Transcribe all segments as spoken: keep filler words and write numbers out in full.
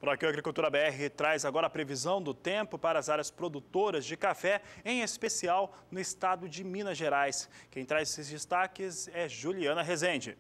Por aqui, o Agricultura B R traz agora a previsão do tempo para as áreas produtoras de café, em especial no estado de Minas Gerais. Quem traz esses destaques é Juliana Rezende.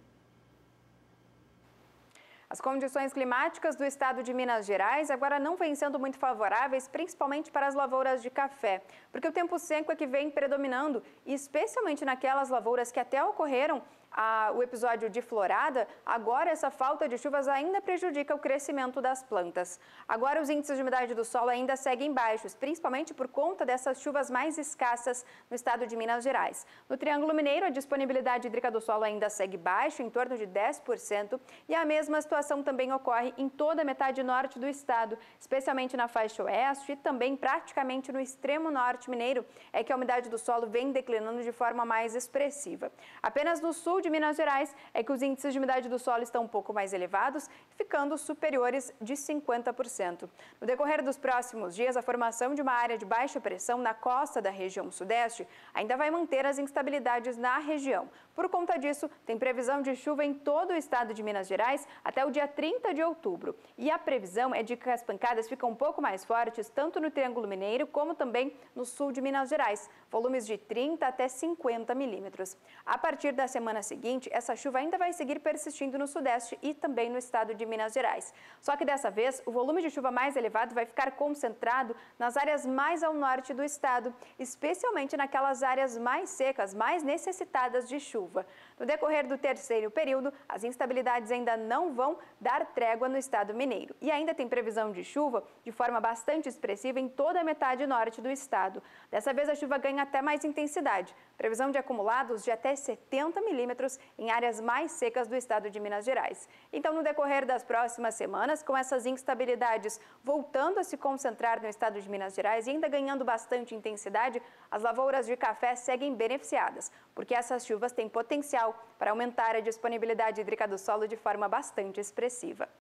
As condições climáticas do estado de Minas Gerais agora não vêm sendo muito favoráveis, principalmente para as lavouras de café, porque o tempo seco é que vem predominando, e especialmente naquelas lavouras que até ocorreram a, o episódio de florada, agora essa falta de chuvas ainda prejudica o crescimento das plantas. Agora os índices de umidade do solo ainda seguem baixos, principalmente por conta dessas chuvas mais escassas no estado de Minas Gerais. No Triângulo Mineiro, a disponibilidade hídrica do solo ainda segue baixa, em torno de dez por cento, e a mesma situação também ocorre em toda a metade norte do estado, especialmente na faixa oeste e também praticamente no extremo norte mineiro, é que a umidade do solo vem declinando de forma mais expressiva. Apenas no sul de Minas Gerais é que os índices de umidade do solo estão um pouco mais elevados, ficando superiores de cinquenta por cento. No decorrer dos próximos dias, a formação de uma área de baixa pressão na costa da região sudeste ainda vai manter as instabilidades na região. Por conta disso, tem previsão de chuva em todo o estado de Minas Gerais até o dia trinta de outubro. E a previsão é de que as pancadas ficam um pouco mais fortes tanto no Triângulo Mineiro como também no sul de Minas Gerais, volumes de trinta até cinquenta milímetros. A partir da semana seguinte, essa chuva ainda vai seguir persistindo no sudeste e também no estado de Minas Gerais. Só que dessa vez, o volume de chuva mais elevado vai ficar concentrado nas áreas mais ao norte do estado, especialmente naquelas áreas mais secas, mais necessitadas de chuva. No decorrer do terceiro período, as instabilidades ainda não vão dar trégua no estado mineiro. E ainda tem previsão de chuva de forma bastante expressiva em toda a metade norte do estado. Dessa vez a chuva ganha até mais intensidade. Previsão de acumulados de até setenta milímetros em áreas mais secas do estado de Minas Gerais. Então, no decorrer das próximas semanas, com essas instabilidades voltando a se concentrar no estado de Minas Gerais e ainda ganhando bastante intensidade, as lavouras de café seguem beneficiadas, porque essas chuvas têm potencial para aumentar a disponibilidade hídrica do solo de forma bastante expressiva.